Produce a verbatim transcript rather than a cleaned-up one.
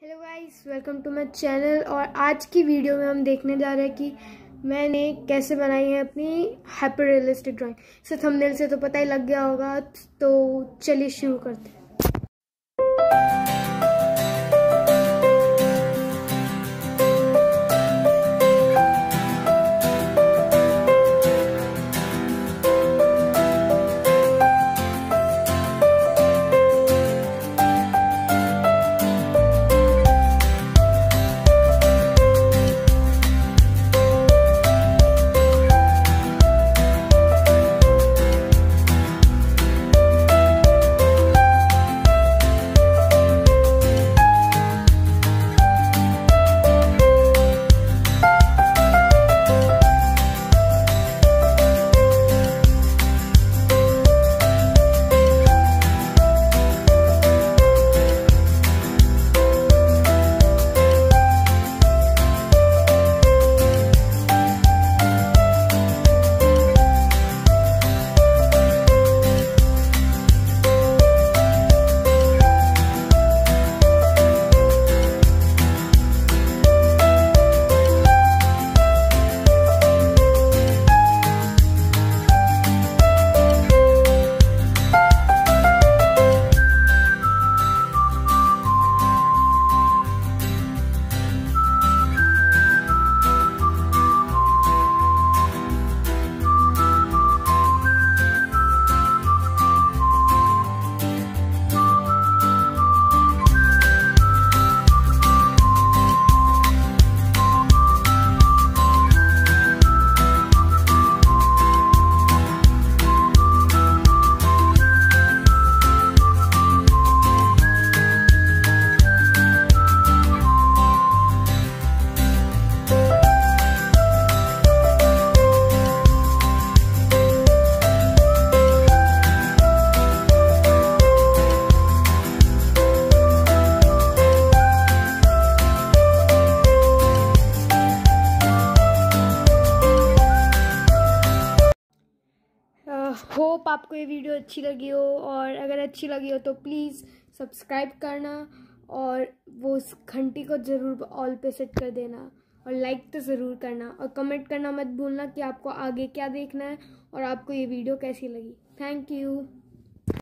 Hello guys, welcome to my channel. और आज की वीडियो में हम देखने जा रहे हैं कि मैंने कैसे बनाई है अपनी हाइपर रियलिस्टिक ड्राइंग। इसे थंबनेल से तो पता ही लग गया होगा, तो चलिए शुरू करते हैं। होप आपको ये वीडियो अच्छी लगी हो, और अगर अच्छी लगी हो तो प्लीज़ सब्सक्राइब करना और वो उस घंटी को ज़रूर ऑल पे सेट कर देना, और लाइक तो ज़रूर करना, और कमेंट करना मत भूलना कि आपको आगे क्या देखना है और आपको ये वीडियो कैसी लगी। Thank you.